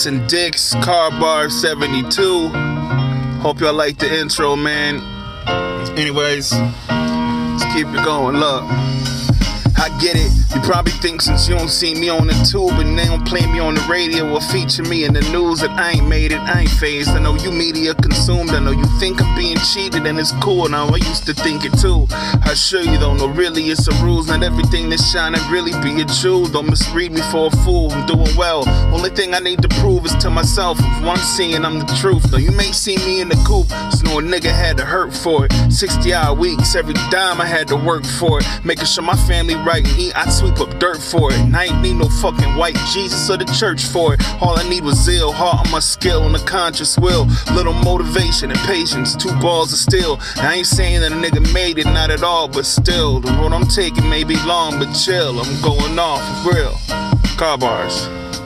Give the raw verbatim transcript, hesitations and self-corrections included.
Sucking dicks, car bar seventy-two. Hope y'all like the intro, man. Anyways, let's keep it going. Look, I get it. You probably think since you don't see me on the tube and they don't play me on the radio or feature me in the news that I ain't made it, I ain't phased. I know you media consumed. I know you think I'm being cheated and it's cool. Now I used to think it too. I sure you don't know really it's the rules. Not everything that's shining really be a jewel. Don't misread me for a fool. I'm doing well. Only thing I need to prove is to myself. If what I'm seeing, I'm the truth. Though you may see me in the coop, just know a nigga had to hurt for it. sixty hour weeks, every dime I had to work for it. Making sure my family right and eat, I'd sweep up dirt for it. And I ain't need no fucking white Jesus or the church for it. All I need was zeal, heart on my skill, and a conscious will. Little motivation and patience, two balls of steel. And I ain't saying that a nigga made it, not at all, but still, the road I'm taking may be long, but chill, I'm going off for real. Car bars.